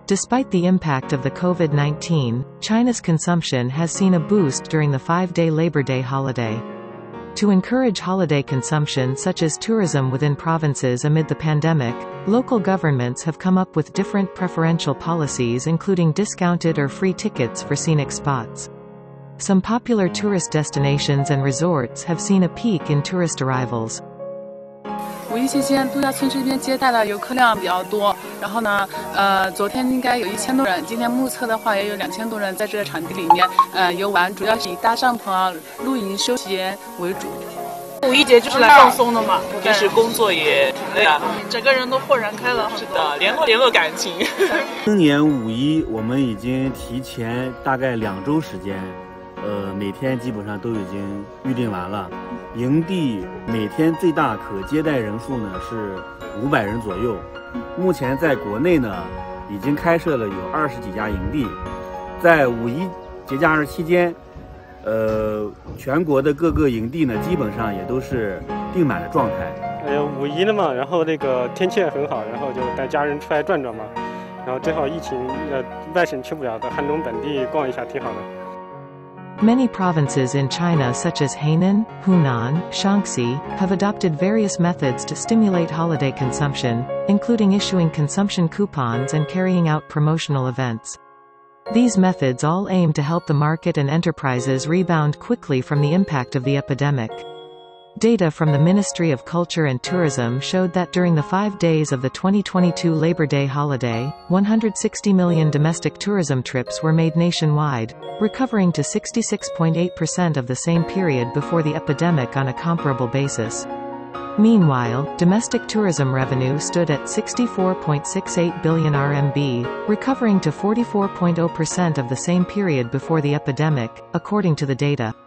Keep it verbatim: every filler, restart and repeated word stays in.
Despite the impact of the COVID nineteen, China's consumption has seen a boost during the five-day Labor Day holiday. To encourage holiday consumption such as tourism within provinces amid the pandemic, local governments have come up with different preferential policies including discounted or free tickets for scenic spots. Some popular tourist destinations and resorts have seen a peak in tourist arrivals. 五一期间，度假村这边接待的游客量比较多。然后呢，呃，昨天应该有一千多人，今天目测的话也有两千多人在这个场地里面，呃，游玩，主要是以搭帐篷啊、露营休闲为主。五一节就是来放松的嘛， 平时工作也挺累的， 整个人都豁然开朗。 是的，联络联络感情。 今年五一我们已经提前大概两周时间。 呃，每天基本上都已经预定完了，营地每天最大可接待人数呢是五百人左右。目前在国内呢，已经开设了有二十几家营地，在五一节假日期间，呃，全国的各个营地呢，基本上也都是订满的状态。 哎呀，五一了嘛，然后那个天气也很好，然后就带家人出来转转嘛，然后正好疫情，呃，外省去不了的，汉中本地逛一下挺好的。 Many provinces in China such as Hainan, Hunan, Shaanxi, have adopted various methods to stimulate holiday consumption, including issuing consumption coupons and carrying out promotional events. These methods all aim to help the market and enterprises rebound quickly from the impact of the epidemic. Data from the Ministry of Culture and Tourism showed that during the five days of the twenty twenty-two Labor Day holiday, one hundred sixty million domestic tourism trips were made nationwide, recovering to sixty-six point eight percent of the same period before the epidemic on a comparable basis. Meanwhile, domestic tourism revenue stood at sixty-four point six eight billion R M B, recovering to forty-four point zero percent of the same period before the epidemic, according to the data.